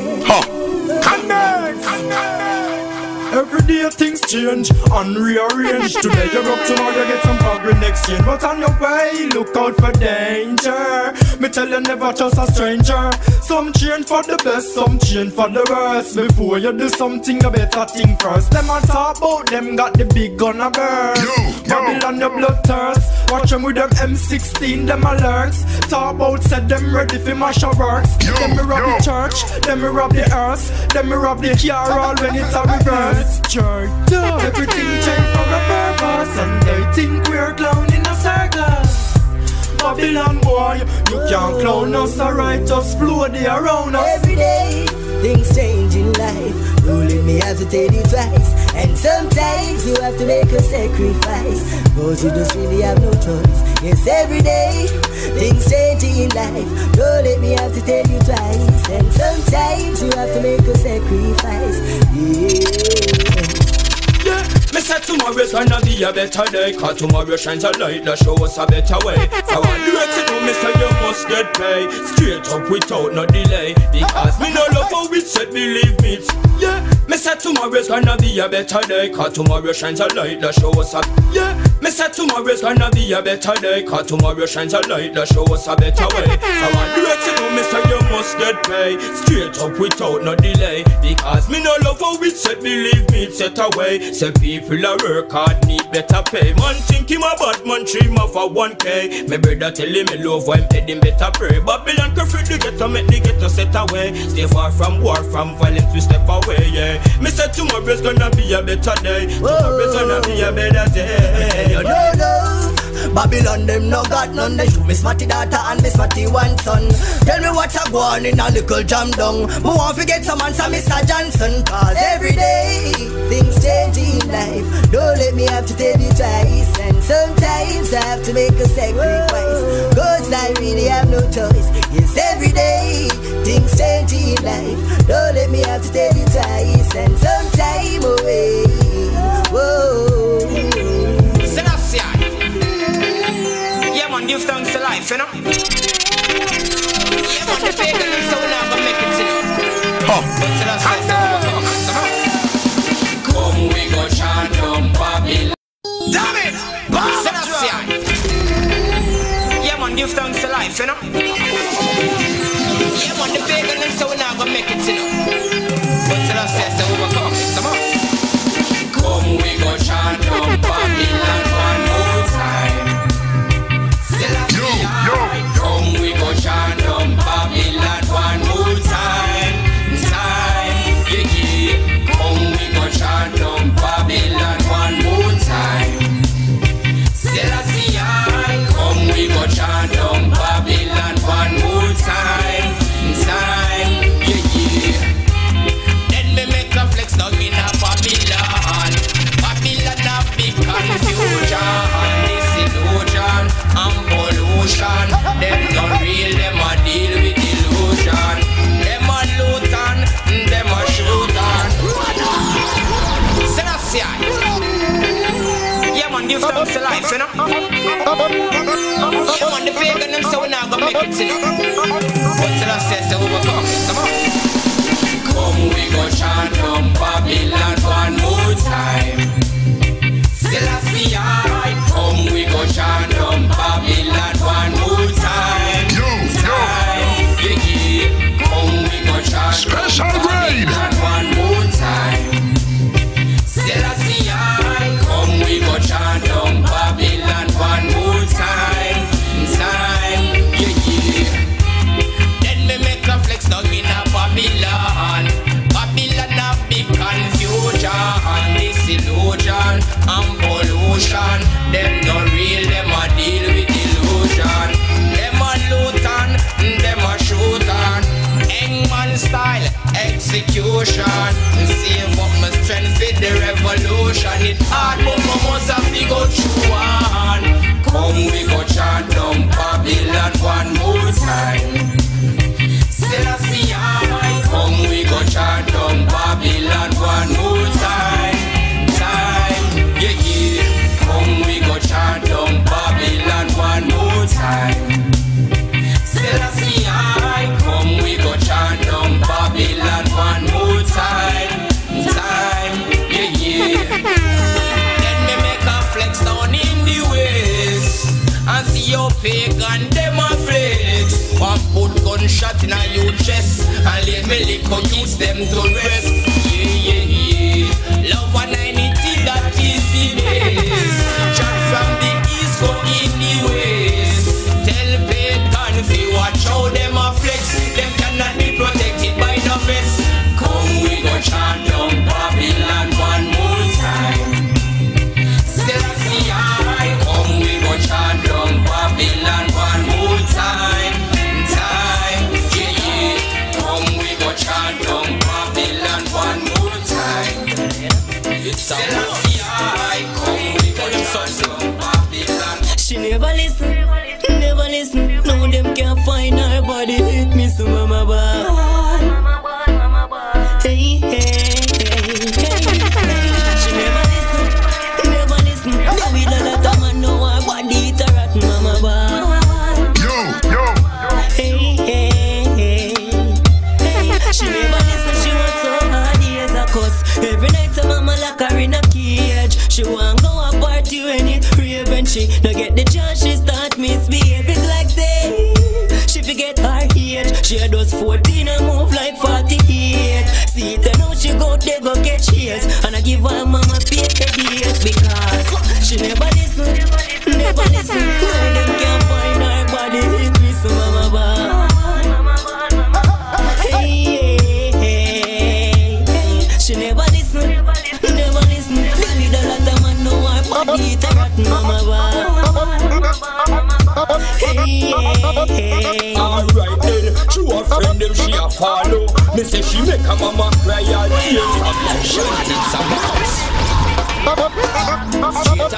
Every day things change and rearrange. Today you broke, tomorrow you get some foreign exchange. But on your way, look out for danger. Me tell you never trust a stranger. Some change for the best, some change for the worst. Before you do something, you better think first. Them a talk about them got the big gun a burst. Yo, yo. Babylon your blood thirst. Watch them with them M sixteen, them alerts. Talk about said them ready for mash your works. Yo, Them me rob yo. the church, them me rob the earth. Them me rob the car all when it's a reverse. Church, everything changed for a purpose, and they think we're clowning a circus. Babylon boy, you can't clown us, alright, just flow the around us. Every day things change in life. Don't let me have to tell you twice. And sometimes you have to make a sacrifice because you just really have no choice. Yes, every day things change in life. Don't let me have to tell you twice. And sometimes you have to make a sacrifice. Yeah. Yeah, me say tomorrow's gonna be a better day, cause tomorrow shines a light that show us a better way. So I do it to do, me say you must get paid straight up without no delay, because me no love how it said, believe me. Yeah, me say tomorrow's gonna be a better day, cause tomorrow shines a light that show us a. Yeah, Me say tomorrow's gonna be a better day, cause tomorrow shines a light that show us a better way. So I do it to do, me say you must get paid straight up without no delay. Because me no love how it set, believe me it set away. Say people a work hard, need better pay. Man think him a bad man, dream of a one K. Me brother tell him me love him, head him better pray. Babylon prefer the ghetto, make the ghetto set away. Stay far from war, from violence we step away, yeah. Me say tomorrow's gonna be a better day. Tomorrow's gonna be a better day. You know love, Babylon them no got none. They shoot me smarty daughter and me smarty one son. Tell me what's a go on in a little jam down. Me want to get some answer, Mister Johnson. Cause every day things change in life. Don't let me have to tell you twice. And sometimes I have to make a sacrifice, cause I really have no choice. Yes, every day things change in life. Don't let me have to tell you twice. And sometime away. Whoa. Yeah man, give thanks to life, you know. Yeah man, the pagan them so now gonna make it, you know. Oh. But so that's why so come we go chant on Babylon. Damn it! So that's yeah man, give thanks to life, you know. Yeah man, the pagan them so now gonna make it, you know. But so that's why so overcome it, come on. Come we go chant on Babylon one more time. Yo, yo, come we go chant on Babylon one more time, time, yeah, yeah. Come we go chant on Babylon one more time. Selassie, come we go chant on Babylon one more time, time, yeah, yeah. Then me make a flex down in a Babylon. Babylon a big confusion, disillusion and pollution. Them not real, them a deal with illusion. Them a loot and them a shoot on. Selassie, yeah man, give thanks to life, you know. Yeah man, the pagan them so we not gonna make it, you know. But Selassie say overcome it, come on. Come we go chant on Babylon one more time. Selassie, come we go chant on Babylon one more time. Yo, time, yo. Yeah, yeah. Come we go chant Special on grade. Babylon one more time. Selassie, come we go chant on Babylon one more time. Time, yeah, yeah. Then me make a flex down in a Babylon. Babylon a big confusion, disillusion and pollution. Them not real, them a deal with illusion. Them a loot and them a shoot on. Hangman style execution. Save up my strength with the revolution. It hard but my must have to go through one. Come we go chant on Babylon one more time. Selassie, come we go chant on Babylon one more time. Time, yeah, yeah. Come we go chant on Babylon one more time. Selassie, come we go chant on Babylon one more time. Time, yeah, yeah. Then me make a flex down in the west and see your pagan them a flex. One put gunshot in a your chest and let me lick out use them to rest. Yeah, yeah, yeah. Love and anything that is the best. Shot from the east go in the west. Tell pagan if you watch how them a flex. Them cannot be protected by the vest. Come we go chant down Babylon one more time. Selassie, come we go chant down Babylon one more time. Time, yeah, yeah. Come we go chant down Babylon one more time. Selassie, come we go chant down Babylon. She never listen, never listen. No, them can't find her body. Hit me so mama boy. Hey, hey, hey, hey, hey. She never listen, never listen. The way that that man know her body hit her at mama boy. Yo, yo. Hey, hey, hey, hey. She never listen. She was so hard years a cuss. Every night her mama lock her in a cage. She want go a party when it rain. She does fourteen and move like forty-eight. See it now she go there go get chase. And I give her mama pay headache because she never listen, never listen. Now them can't find her body. Hit me so mama bad. Hey, hey, hey, hey. She never listen, never listen. Baby, the lot of man know her body. It a rotten mama bad. Hey, hey, hey. Alright then, true a friend them she a follow. Me say she make a mama cry all tears. I'm like shot it's a mouse. Straight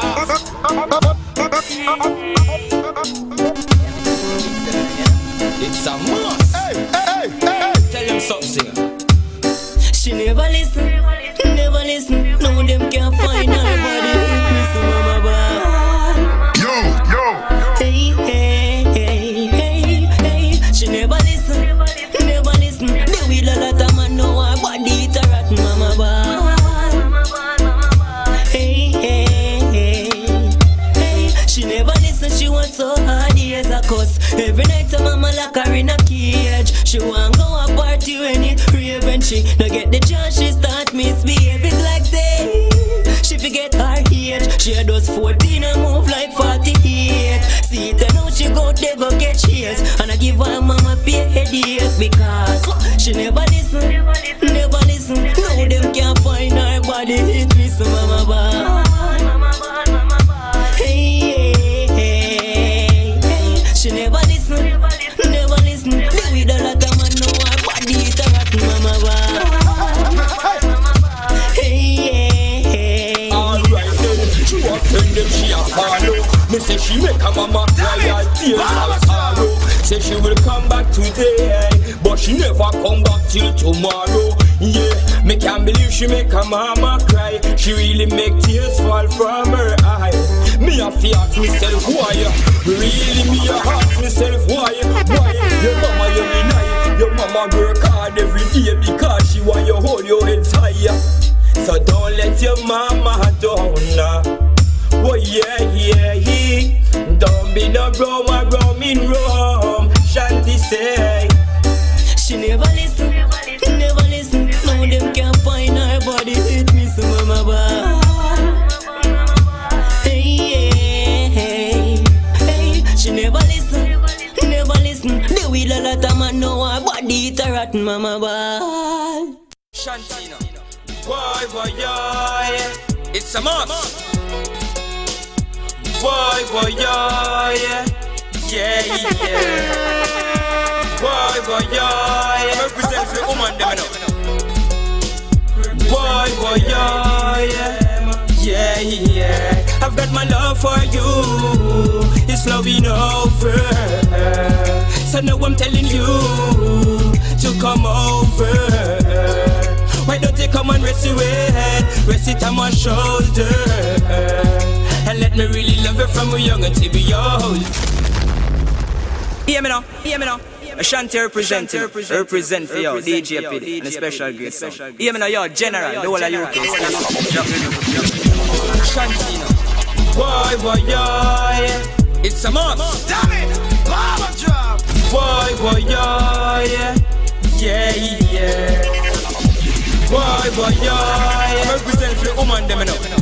off. It's a mouse. Hey, hey, hey, hey. Tell him something. She never listen, never listen. No them can't find her body. Me so mama bad. Yo, yo. Hey, hey, hey, hey, hey. She never listen, never listen. The wheel a lot of man know her body. It a rotten mama bad. Hey, hey, hey, hey. She never listen. She want so hard years a cuss. Every night her mama lock her in a cage. She want go a party when it rave and she no get the chance. She start misbehave. It's like say she forget her age. She does fourteen and move like forty-eight. See it now she go there go get chase. And I give her mama pay headache because she never listen, never listen. Now them can't find her body. Hit me so mama bad. Hey, hey, hey, hey. She never listen, never listen. The with a lot of man know her body. It a rotten mama bad. Hey, hey, hey. Alright then, true a friend them she a follow. Me say she make a mama cry all tears of sorrow. Say she will come back today, but she never come back till tomorrow. Yeah, me can't believe she make a mama cry. She really make tears fall from her eye. Me a fi ask myself why. Really me a ask myself why. Why? Your mama you deny. Your mama work hard every day because she want you hold your head higher. So don't let your mama down now. Oh yeah, yeah, yeah. Don't be no Roma, roaming Rome. Shanti say she never listen, never listen. Now them can't find her body. Hit me so mama bad. Hey, hey, hey, hey. She never listen, never listen. The wheel a lot of man know her body. It a rotten mama bad. Shantina, boy, boy, yeah. It's a must. Boy, boy, yeah, yeah, yeah, yeah. Boy, boy, yeah, yeah. Represent for woman, them know. Boy, boy, yeah, yeah, yeah, yeah. I've got my love for you. It's loving over. So now I'm telling you to come over. Why don't you come and rest your head, rest it on my shoulder, and let me really love you from a young until we old. Hear me now, hear me now. Ashanti represent, represent for you, D J Piddy, and a special guest. Hear me now, yo, General, the whole of U K. Ashanti now. Boy, boy, yeah. It's a must. Damn it, Baba drop. Boy, boy, yeah, yeah, yeah. Boy, boy, yeah. Represent for the woman, them know.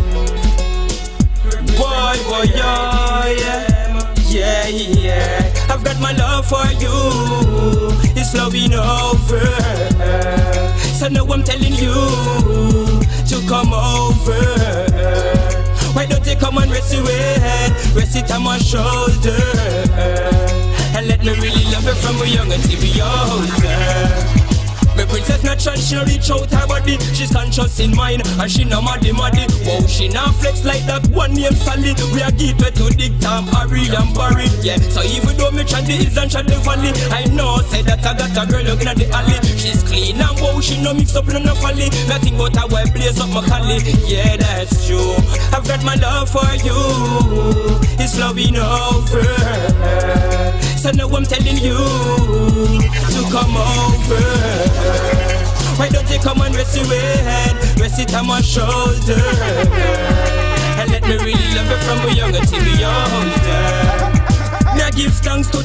Boy, boy, yeah, yeah, yeah. I've got my love for you. It's loving over. So now I'm telling you to come over. Why don't you come and rest your head, rest it on my shoulder, and let me really love you from a young until we older. My princess natural, she reach out her body. She's conscious in mind, and she no maddy maddy. Wow, she not flex like that one named Sally. We are gateway to Dick Tam, Harry and Barry. Yeah, so even though me try the hills and try the valley, I know say that I got a girl looking at the alley. She's clean and wow, she no mix up in no folly. Nothing but a white blaze up my collie. Yeah, that's true. I've got my love for you. It's loving over. So now I'm telling you to come over. Why don't you come and rest your head, rest it on my shoulder, and let me really love you from a young until we older. Me I give thanks to the king, me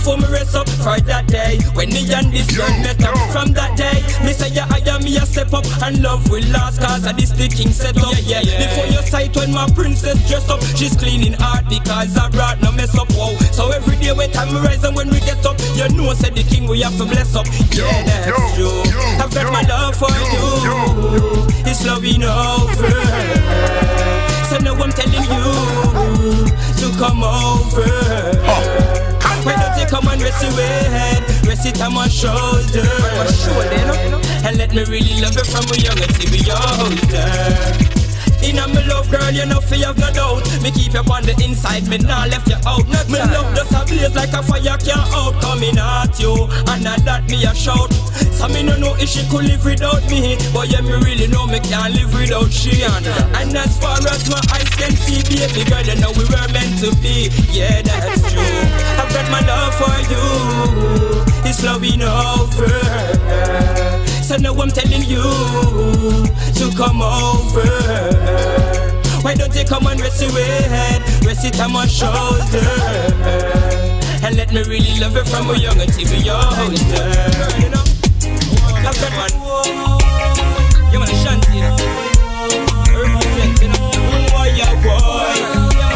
before me rest up for that day when me and this girl met up. From that day, me say yeah, I am me a step up and love will last cause of this the king set up. Yeah, yeah, yeah. Before your sight when my princess dress up, she's cleaning art because I brought no mess up. Wow. So every day when time we rise and when we get up, you know said the king we have to bless up. Yeah, that's yo, true. Yo, I've got yo, my love for yo, you. Yo. It's love enough. So now I'm telling you to come over. Huh. Why don't you come and rest your head, rest it on my shoulder, my shoulder, and let me really love you from a younger to be older. In a me love girl, you know fear have no doubt. Me keep you on the inside, me nah left you out. Me love just a blaze like a fire can't out coming at you, and at that me a shout. So me no know if she could live without me, but yeah me really know me can't live without she. And, and as far as my eyes can see, baby girl, you know we were meant to be. Yeah, that's true. I've got my love for you. It's love enough. So now I'm telling you to come over. Why don't you come and rest your head, rest it on my shoulder, and let me really love you from a younger to be older. You know, I've got one. You want a shanty, you know? Urban, you know? Boy, yeah, boy.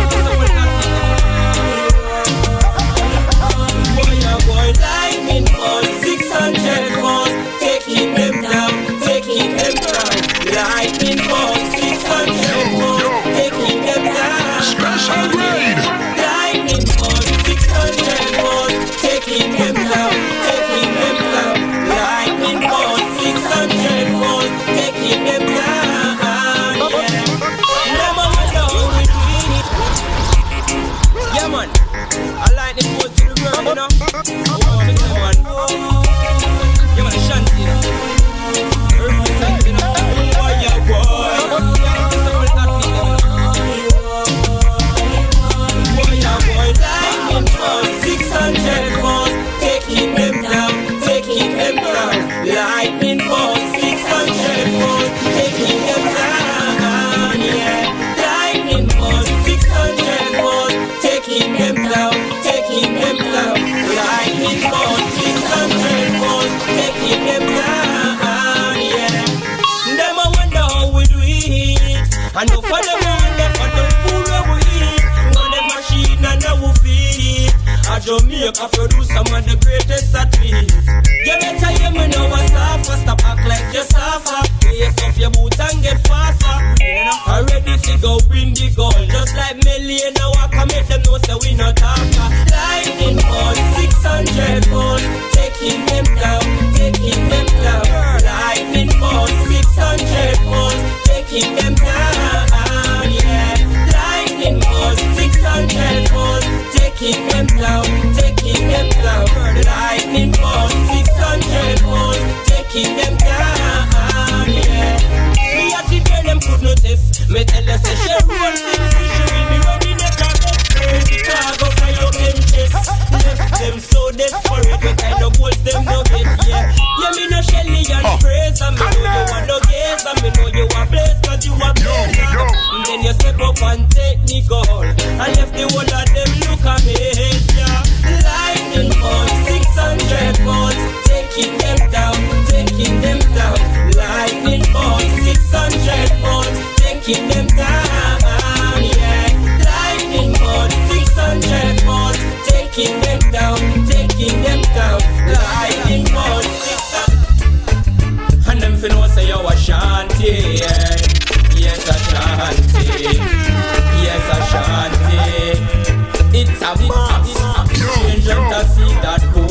Boy, yeah, boy. Lightning on six hundred volts, taking them down, taking them down. Lightning on six hundred volts, taking them down. Special grade. Lightning on six hundred volts, taking them down, taking them down. Lightning on six hundred volts, taking them down. Yeah. Never alone with me. Yeah, man. I like the boat to the world, you know. Oh, me say, man. Yeah, man, shanty, you know. Urban shanty, you know. Boy, yeah, boy. Boy, yeah, boy. Lightning on six hundred volts, taking them down, taking them down. Lightning on six hundred volts, taking them down. Yeah. Lightning on six hundred volts, taking them down, taking them down. Lightning on six hundred volts, taking them down. Yeah. Them I wonder how we do it. I know for the world, them for the food we eat. One them machine and now we feed. A Jamaica produce some of the greatest at least. You better hear me now and suffer. Stop act like you suffer. Raise off your boot and get faster. I ready to go win the goal. Just like Melly now I can make them know so we not talker. Lightning on six hundred volts, taking them down, taking them down. Lightning on six hundred volts, taking them down. Yeah. Lightning on six hundred volts, taking them down, taking them down. Lightning on six hundred volts, taking them down. Yeah. Me a the girl them could notice. Me tell her say she roll things, she will be running the car up. The car go fly up them chest. Left them so desperate, what kind of goals them no get. Yeah, yeah me no Shelly and praise, and me know you want no gaze, and me know you want place, cause you want place. And then you step up and take me goal. I left the whole of them look at me, yeah. Lightning on six hundred volts, taking them down, taking them down. Lightning on six hundred volts, taking them down, yeah. Lightning on six hundred volts, taking them down, taking them down. Lightning on six hundred. And them finna say you a shanty, yeah. Yes a shanty, yes a shanty. It's a box, stranger to see that go.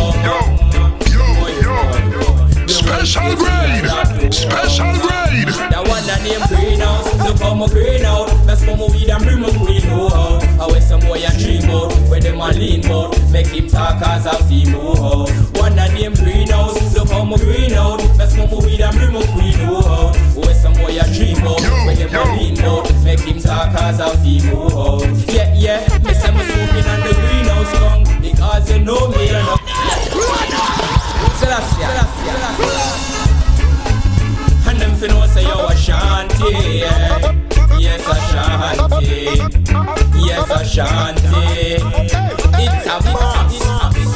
Special grade, special grade. That one that name greenhouse, look how my green out. Best for my weed and bring my green out. I wear some boy and dream out, where them a lean out. Make him talk as a female. One that name greenhouse, look how my green out. Best for my weed and bring my green out. Wear some boy and dream out, where them a lean out. Make him talk as a female. Yeah, yeah, me say me smoking on the greenhouse long, because you know me and up. Selassie, Selassie, Selassie. And them finna say you a shanty, yeah. Yes a shanty, yes a shanty. It's a box,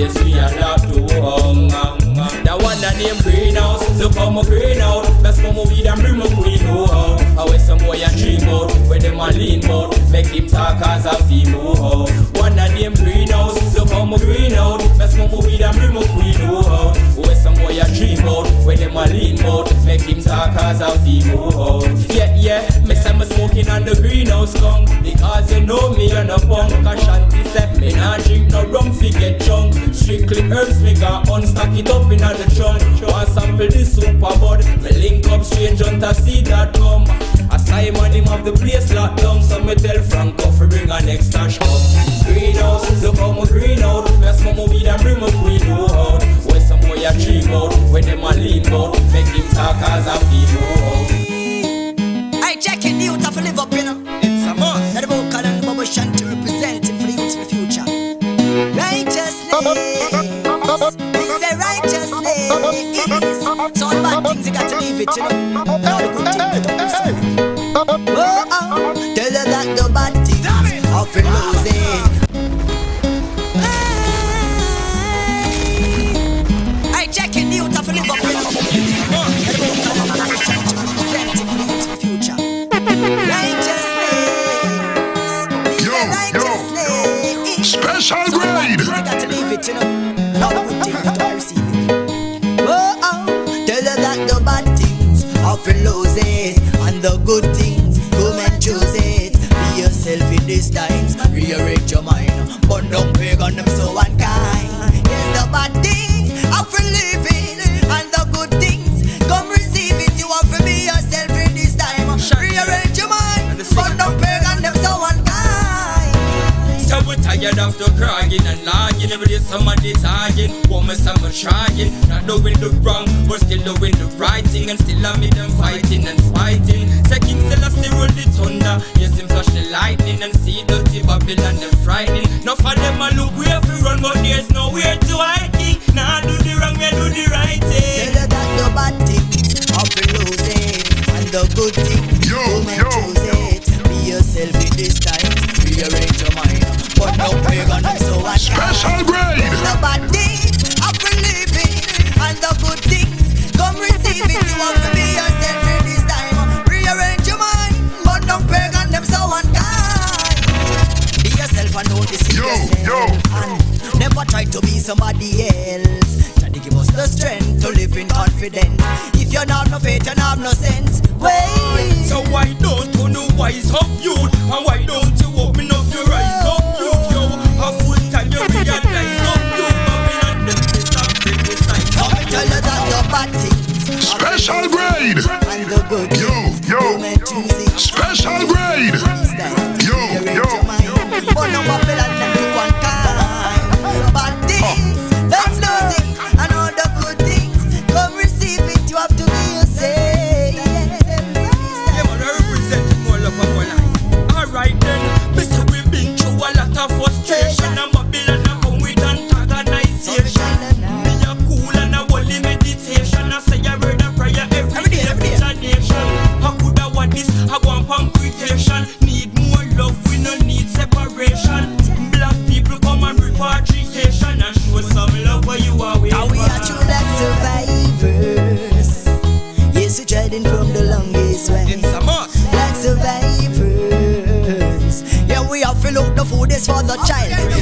place we a lot to hung. The one that name greenhouse, look how my greenhouse. Best for my weed and bring my queen know. I wear some boy a dream out, where them a lean out, make him talk as a female. One that name greenhouse, look how my greenhouse. Best for my weed and bring my queen know. Wear some boy a dream out, where them a lean out, make him talk as a female. Yeah, yeah, me say me smoking on the greenhouse tongue, because you know me and a punk. Ashanti say me nah drink no rum fi get drunk. Strictly herbs me got unstack it up inna the trunk. Want sample this super bud, me link up strange hunter see that come. I Simon him of the place locked down, so me tell Franco fi bring a next stash come. Greenhouse, look how my greenhouse. Me smoke my weed and bring my queen out. Where some boy a dream out, when them a lean out, make him talk as a female. I check it, the youth have to live up, you know. It's a must. Now the vocal and the bubble shanty representing for the youth in the future. Righteousness, we say righteousness. So all the bad things you got to leave it, you know. All the good things don't receive. Whoa, oh, tell her that the bad things are for losing. I check it, the youth have to live up, you know. Now the vocal and the bubble shanty representing for the youth in the future. Righteousness, we say righteousness. Special grade. You got to leave it, you know. All the good things don't receive it. Whoa, oh, tell her that the bad things are for losing, and the good things come and choose it. Be yourself in these times, rearrange your mind. But don't beg on them so unkind. Yes, the bad things are for living, and the good things come receive it. You have to be yourself in this time. Rearrange your mind, but don't beg on them so unkind. So we're tired of the crying and lying. Every day somebody's arguing. Woman, someone trying. Not doing the wrong, but still doing the right thing. And still I meet them fighting and fighting. Second still I still roll the thunder. Yes, him flash the lightning and see dirty Babylon them frightening. Enough of them I look where to run, but there's nowhere to hide. Nah, do the wrong, me do the right thing. Tell her that the bad things are for losing, and the good things Yo, come and yo, choose it. Be yourself in this time, rearrange your mind. But no peg on them so I Special grade. The bad things are for living, and the good things come receive it. You have to be yourself in this time. Rearrange your mind, but don't peg on them so unkind. Be yourself and know this is Yo, yourself. yo. And never try to be somebody else. Try to give us the strength to live in confidence. If you not have no faith, you not have no sense. Wait. So why don't you know wise up youth? And why don't you open up your eyes up youth? Yo, a full time you realize up youth. Babylon them is a criticize. So me tell you that the bad things are Special grade. and the good Yo, things yo. come and choose it. Special grade. Yo, yo. But no Babylon them to one kind. Bad things, that's losing, and all the good things come receive it. You have to be yourself. Yeah, man, I represent more love of my life. Alright then, Mister we've been through a lot of frustration. And Babylon a come with antagonization. Me a cool and a holy meditation. I say a word of prayer every day, every nation. How could I want this? I want punctuation. Need more love, we no need separation. Black people come and repatriation and show some love where you are. Now we are true black survivors. Yes, we're treading from the longest way. It's a must. Black survivors. Yeah, we have to look the food is for the child.